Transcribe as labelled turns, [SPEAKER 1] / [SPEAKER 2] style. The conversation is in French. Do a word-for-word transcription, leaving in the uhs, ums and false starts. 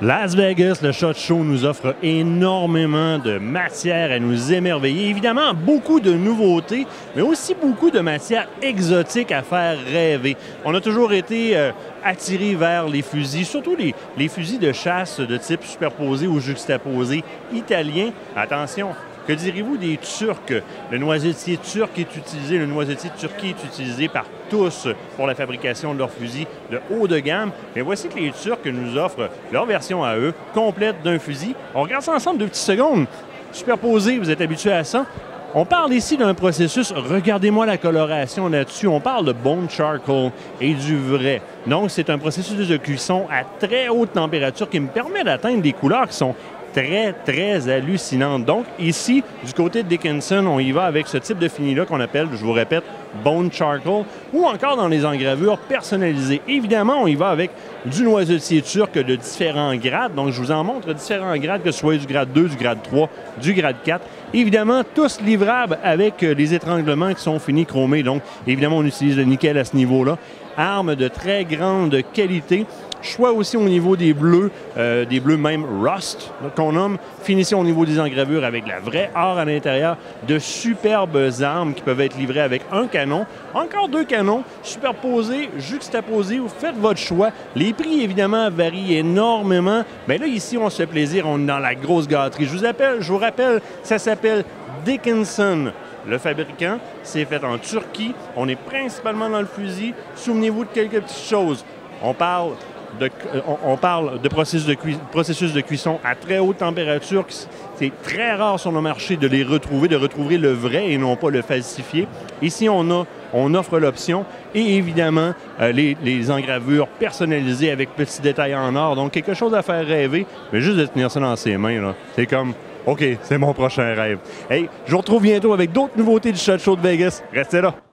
[SPEAKER 1] Las Vegas, le SHOT Show nous offre énormément de matière à nous émerveiller. Évidemment, beaucoup de nouveautés, mais aussi beaucoup de matière exotique à faire rêver. On a toujours été euh, attirés vers les fusils, surtout les, les fusils de chasse de type superposé ou juxtaposé italien. Attention! Que direz-vous des Turcs? Le noisetier turc est utilisé, le noisetier de Turquie est utilisé par tous pour la fabrication de leurs fusils de haut de gamme. Mais voici que les Turcs nous offrent leur version à eux, complète d'un fusil. On regarde ça ensemble deux petites secondes. Superposé, vous êtes habitués à ça. On parle ici d'un processus, regardez-moi la coloration là-dessus, on parle de bone charcoal et du vrai. Donc, c'est un processus de cuisson à très haute température qui me permet d'atteindre des couleurs qui sont très, très hallucinante. Donc, ici, du côté de Dickinson, on y va avec ce type de fini-là qu'on appelle, je vous répète, bone charcoal, ou encore dans les engravures personnalisées. Évidemment, on y va avec du noisetier turc de différents grades. Donc, je vous en montre différents grades, que ce soit du grade deux, du grade trois, du grade quatre. Évidemment, tous livrables avec les étranglements qui sont finis chromés. Donc, évidemment, on utilise le nickel à ce niveau-là. Armes de très grande qualité. Choix aussi au niveau des bleus, euh, des bleus même rust qu'on nomme. Finition au niveau des engravures avec la vraie or à l'intérieur. De superbes armes qui peuvent être livrées avec un canon. Encore deux canons, superposés, juxtaposés. Vous faites votre choix. Les prix, évidemment, varient énormément. Mais là, ici, on se fait plaisir. On est dans la grosse gâterie. Je vous appelle, je vous rappelle, ça s'appelle Dickinson. Le fabricant, c'est fait en Turquie. On est principalement dans le fusil. Souvenez-vous de quelques petites choses. On parle de, on, on parle de processus de, cui, processus de cuisson à très haute température. C'est très rare sur le marché de les retrouver, de retrouver le vrai et non pas le falsifié. Ici, on, a, on offre l'option et évidemment euh, les, les engravures personnalisées avec petits détails en or. Donc, quelque chose à faire rêver, mais juste de tenir ça dans ses mains, c'est comme... OK, c'est mon prochain rêve. Hey, je vous retrouve bientôt avec d'autres nouveautés du SHOT Show de Vegas. Restez là!